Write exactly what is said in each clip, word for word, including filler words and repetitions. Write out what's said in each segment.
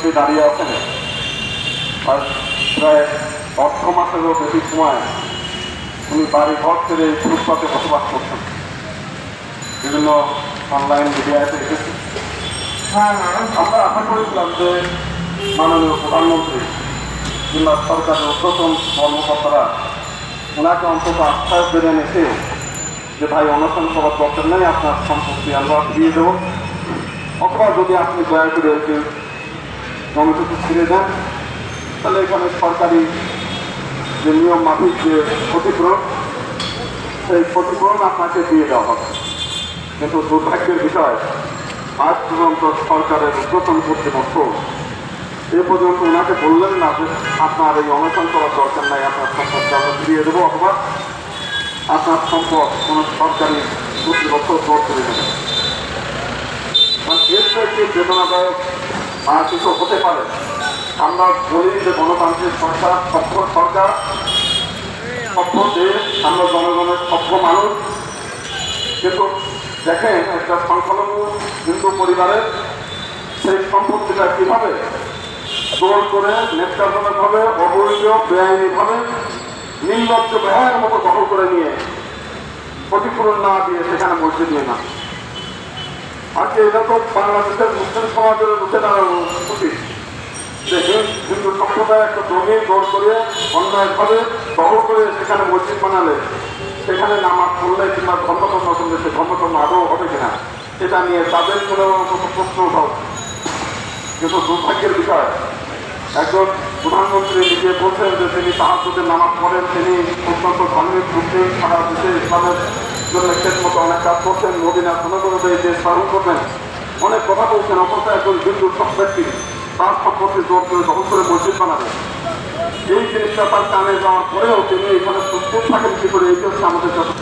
উনি দাঁড়িয়ে আছেন। আর প্রায় অর্ধ মাসেরও বেশি সময় উনি বাড়ি ঘর ছেড়ে ফুটপাতে বসবাস করছেন। বিভিন্ন অনলাইন মিডিয়াতে এসেছে। আমরা আশা করেছিলাম যে মাননীয় প্রধানমন্ত্রী কিংবা সরকারের ঊর্ধ্বতন কর্মকর্তারা ওনাকে অন্তত আশ্বাস বেড়ে এনেছে যে ভাই অনশন করার দরকার নেই, আপনার সম্পত্তি আমরা ফিরিয়ে দেবো, অথবা যদি আপনি দয়া করে যে জমিটুকু ফিরে দেন তাহলে এখানে সরকারি যে নিয়ম মাফিক যে ক্ষতিপূরণ সেই ক্ষতিপূরণ আপনাকে দিয়ে দেওয়া হবে। কিন্তু দুর্ভাগ্যের বিষয় আজ পর্যন্ত সরকারের ঊর্ধ্বতন কর্তৃপক্ষ এ পর্যন্ত ওনাকে বললেন না যে আপনার এই অনশন করার দরকার নাই, আপনার সম্পদকে আমরা ফিরিয়ে দেবো, অথবা আপনার সম্পদ কোনো সরকারি কর্তৃপক্ষ জোর করে দেবে। এর থেকে বেদনাদায়ক আর কিছু হতে পারে। আমরা বলি যে গণতান্ত্রিক সরকার, সভ্য সরকার, সভ্য দেশ, আমরা জনগণের সভ্য মানুষ। কিন্তু দেখেন একটা সংখ্যালঘু হিন্দু পরিবারের সেই সম্পত্তিটা কিভাবে জোর করে নেতাজনকভাবে অবৈধ বেআইনিভাবে নির্লজ্জ ব্যয়ের মতো দখল করে নিয়ে ক্ষতিপূরণ না দিয়ে সেখানে মসজিদ নিয়ে না। আজকে এটা তো বাংলাদেশের মুসলিম সমাজের রুখে দাঁড়ানো উচিত যে হিন্দু সম্প্রদায় একটা জমি জোর করে অন্যায়ভাবে দখল করে সেখানে মসজিদ বানালে সেখানে নামাজ পড়লে কিংবা ধর্মকর্ম করলে সে ধর্মকর্ম আদৌ হবে কিনা এটা নিয়ে তাদের কোনো প্রশ্ন উঠা উচিত। কিন্তু দুর্ভাগ্যের বিষয় একজন প্রধানমন্ত্রী নিজে বলছেন যে তিনি তাহাজ্জুদের নামাজ পড়েন, তিনি অত্যন্ত ধর্মের মুসলিম সারা দেশে ইসলামের জন্য শেষ মতো অনেক কাজ করছেন, মদিনা সনগরদে যে স্মরণ করবেন, অনেক কথা বলছেন, অথচ একজন হিন্দু সব ব্যক্তি তার সম্পত্তি জোর করে দখল করে মসজিদ বানাবেন। এই জিনিসটা তার কানে যাওয়ার পরেও তিনি এখানে প্রস্তুত থাকেন কি করে, এই হচ্ছে আমাদের যথেষ্ট।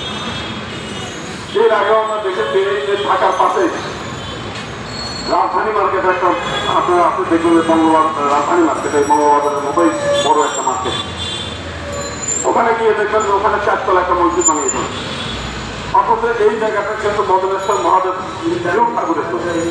এর আগেও আমরা দেখেছি যে ঢাকার পাশে রাজধানী মার্কেট একটা আপনারা আপনি দেখবেন বঙ্গবাজার রাজধানী মার্কেট, এই বঙ্গবাজারের মতোই বড় একটা মার্কেট। ওখানে গিয়ে দেখবেন যে ওখানে চারতলা একটা মসজিদ বানিয়েছে, অথচ এই জায়গাটা কিন্তু বদলেশ্বর মহাদেব ঠাকুরের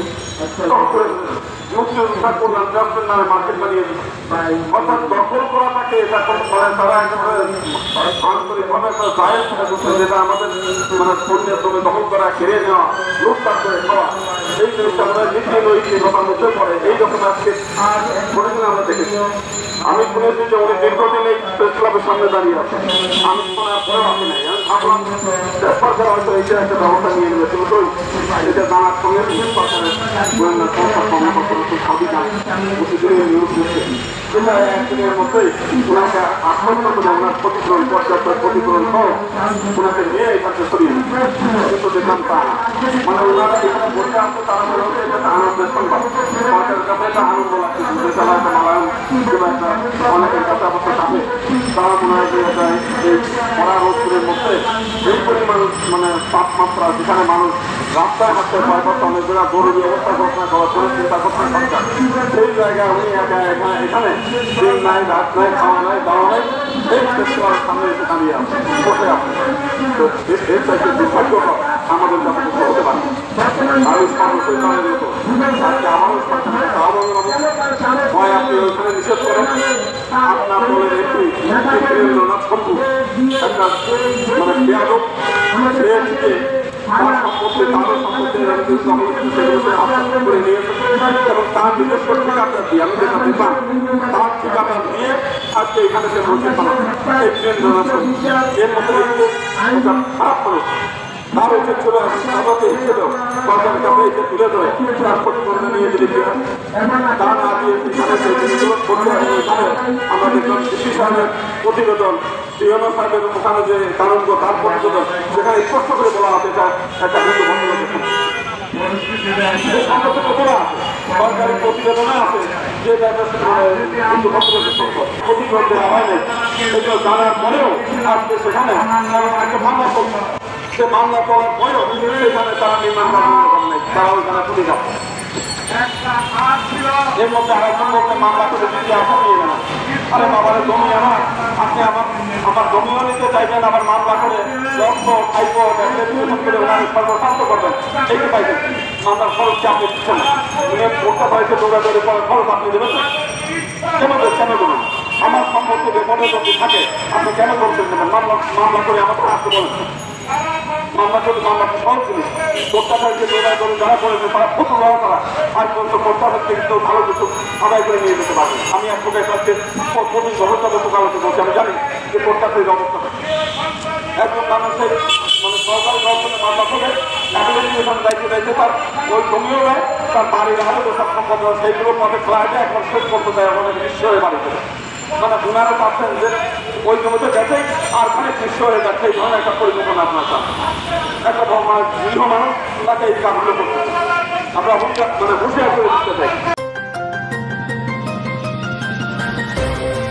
মুসলিম ঠাকুর নামে মার্কেট বানিয়ে অর্থাৎ দখল করাটাকে এটা তারা একেবারে আন্তরিকভাবে জায়েজ মনে করছে, যেটা আমাদের মানে পণ্যের জমি দখল করা, কেড়ে নেওয়া, লুটপাট করে খাওয়া, এই জিনিসটা আমাদের নীতি নৈতিকতার মধ্যে পড়ে। এইরকম আজকে ঘটনা আমরা দেখেছি। আমি শুনেছি যে উনি দীর্ঘদিন এই প্রেস ক্লাবের সামনে দাঁড়িয়ে আছে, আমি শোনার পরেও আসি নাই। আমি ভাবলাম সরকার হয়তো এইটা একটা ব্যবস্থা নিয়ে নেবে, কিন্তু এটা জানার সঙ্গে সরকারের গোয়েন্দা সংস্থা কর্মকর্তা সবই জানে, প্রতিদিনই নিউজ দিচ্ছে। সেটা একদিনের মধ্যেই ওনাকে আত্মহত্যা করে ওনার ক্ষতিপূরণ পর্যাপ্ত ক্ষতিপূরণ সহ ওনাকে নিয়ে এখানে সরিয়ে কিন্তু দেখলাম তা মানে ওনারা এখানে বসে আসছে, তারা মনে হচ্ছে এটা আনন্দের সংবাদ, সরকারের কাছে এটা আনন্দ লাগছে, দেশালা একটা মালায়ন কিংবা একটা অনেকের কাছে অবস্থা থাকে, তারা মনে হয় যে এটা এই খরা রোদ্রের মধ্যে এই পরিমাণ মানে তাপমাত্রা, যেখানে মানুষ রাস্তায় হাঁটতে ভয় করতে অনেক জায়গায় জরুরি অবস্থা ঘোষণা করার জন্য চিন্তা করতে সরকার, সেই জায়গায় উনি একা এখানে এখানে দিন নাই, রাত নাই, খাওয়া নাই, দাওয়া নাই, এই ফেস্টিভালের সামনে এসে দাঁড়িয়ে আছে, বসে আছে। তো এর চাইতে দুর্ভাগ্য আমাদের কাছে কিছু হতে পারে। আমি সর্বসৈতানের মতো আজকে আমারও সরকারের আহ্বান হয় আপনি ওইখানে নিষেধ করেন, আপনার দলের একটি রবীন্দ্রনাথ শম্ভু একটা মানে বেয়াদব সে থেকে তার সম্পত্তি তাদের সম্পত্তি সেগুলোকে আত্মসাৎ করে নিয়েছে এবং তার নিজস্ব ঠিকানা দিয়ে আমি যেটা দিতাম তার ঠিকানা দিয়ে আজকে এখানে সে মসজিদ বানাবে। এই বীরেন্দ্রনাথ শম্ভু এর মধ্যে একটু খারাপ করেছে, তার উচিত ছিল আমাকে ছিল সরকারের কাছে এসে তুলে ধরে তার ক্ষতিপূরণ নিয়ে যদি তা না দিয়ে এখানে সেই জিনিসগুলো করতে এখানে আমরা দেখলাম কৃষি সাহেবের প্রতিবেদন, টিএনও সাহেবের ওখানে যে কারণ তার প্রতিবেদন সেখানে স্পষ্ট করে বলা আছে এটা একটা হিন্দু ভদ্রলোকের সরকারি প্রতিবেদনে আছে যে হিন্দু ভদ্রলোকের সম্পদ ক্ষতিপূরণ দেওয়া হয়নি। এগুলো জানার পরেও আজকে সেখানে একটা মামলা করছে, সে মামলা করার পরেও সেখানে তারা নির্মাণ করার নেই, তারা ওইখানে তুলে যাচ্ছে। এর মধ্যে আরেকজন বলতে মামলা করে দিতে আসা নিয়ে নেন, আরে বাবার জমি আমার, আপনি আমার আমার জমিও নিতে চাইবেন, আবার মামলা করে লক্ষ খাইব করে ওনার সর্বশান্ত করবেন, এইটা পাইবেন। মামলার খরচকে আপনি দিচ্ছেন না। ভোটটা বাড়িতে দৌড়াদৌড়ি করার খরচ আপনি দেবেন না, কেন কেন দেবেন? আমার সম্পর্কে বিপদের যদি থাকে আপনি কেন করতে দেবেন? মামলা মামলা করে আমাকে আসতে বলেছেন। মামলা করে মামলা সহজ জিনিস। ভোটটা বাড়িতে দৌড়াদৌড়ি যারা করেছে তারা প্রচুর লড়া তারা আজ পর্যন্ত ভোটটা থেকে কেউ ভালো কিছু আদায় করে নিয়ে যেতে পারবে। আমি এক প্রকার কাছে প্রতি ব্যবস্থাকে তোকালতে বলছি। আমি জানি যে ভোটটা সেই অবস্থা একজন মানুষের মানে সরকারি দর্শনে মামলা করে অ্যাপ্লিকেশন দায়িত্ব দিয়েছে, তার ওই জমিও নেয়, তার বাড়ির হাতে সব সম্পদ সেইগুলো পথে খেলা যায়, একবার শেষ করতে দেয় আমাদের নিঃস্ব হয়ে বাড়িতে। মানে ওনারা চাচ্ছেন যে ওই জমিতে গেছেই আর খানিক নিঃস্ব হয়ে যাচ্ছে, এই ধরনের একটা পরিকল্পনা আপনার চান। একটা মানে গৃহ মানুষ তাকে এই কাজগুলো করতে আমরা মানে হুঁশিয়ার করে দিতে চাই।